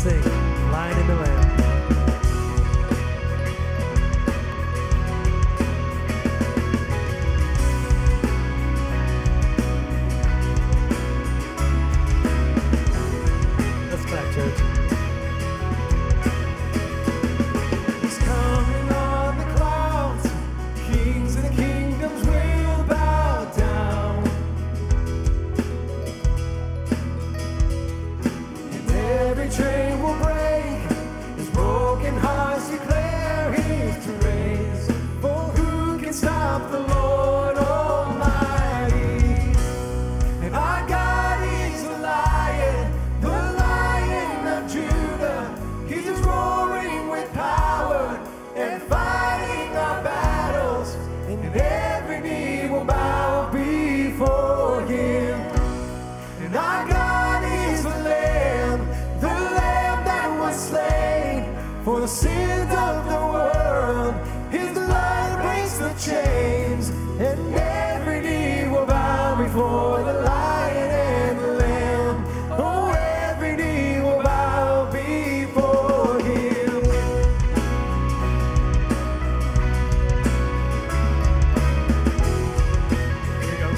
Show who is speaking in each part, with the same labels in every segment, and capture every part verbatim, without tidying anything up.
Speaker 1: sing Lion and the Lamb. Let's clap, church.
Speaker 2: He's coming on the clouds. Kings and kingdoms will bow down. And every chain will break. His broken hearts declare His praise. For who can stop the Lord Almighty? And our God is a lion, the Lion of Judah. He's just roaring with power and fighting our battles. And every knee will bow before Him. And our God is the Lamb, the Lamb that was slain for the sins of the world. His blood breaks the chains, and every knee will bow before the Lion and the Lamb. Oh, every knee will bow before Him.
Speaker 1: Here we go.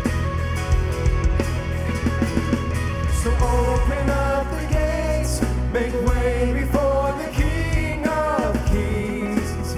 Speaker 2: So open up the gates, make way before the King of Kings.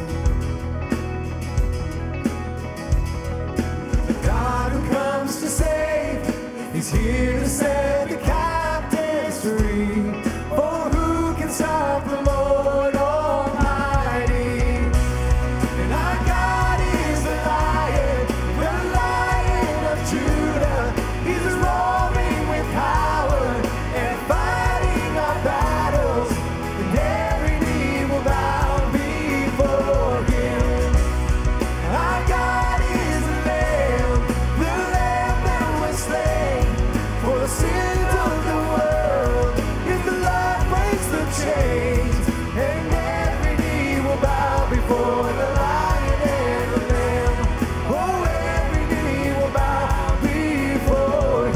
Speaker 2: The God who comes to save, He's here to set the captives free. For who can stop the Lord Almighty? And our God is the Lion, the Lion of Judah. He's just roaring with power and fighting our battles. And every knee will bow before Him. Our God is the Lamb, the Lamb that was slain for the sins of the world. His blood breaks the chains, and every knee will bow before the Lion and the Lamb. Oh, every knee will bow before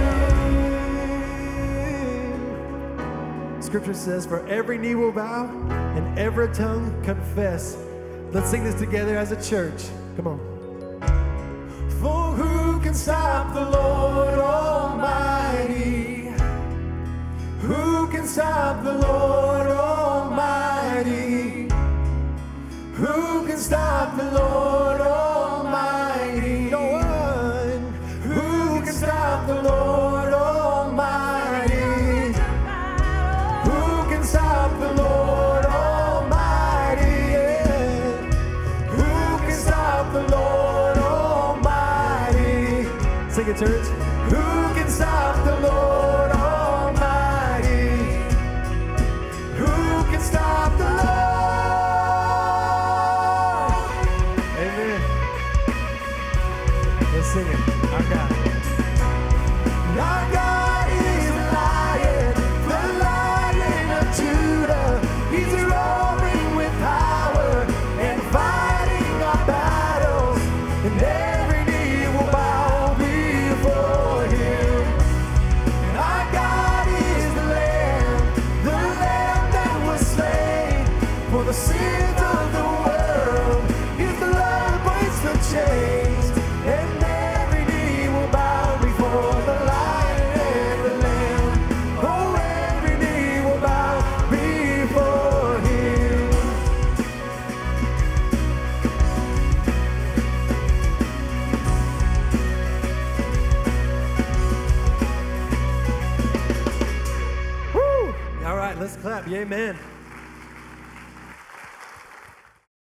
Speaker 2: Him.
Speaker 1: Scripture says, for every knee will bow and every tongue confess. Let's sing this together as a church. Come on.
Speaker 2: For who can stop the Lord Almighty? Who can stop the Lord Almighty? Who can stop the Lord Almighty? No one. Who can stop the Lord Almighty? Who can stop the Lord Almighty? Yeah. Who can stop the Lord Almighty?
Speaker 1: Sing it, church.
Speaker 2: Who can stop the Lord Almighty? Who can stop the Lord?
Speaker 1: Amen. Let's sing it. Our God.
Speaker 2: Our God is the Lion, the Lion of Judah. He's roaring with power and fighting our battles. And every knee will bow before Him. And our God is the Lamb, the Lamb that was slain for the sins of the world. His blood breaks the chains, and every knee will bow before the Lion and the Lamb. Oh, every knee will bow before Him.
Speaker 1: Woo! All right, let's clap. Yeah, amen.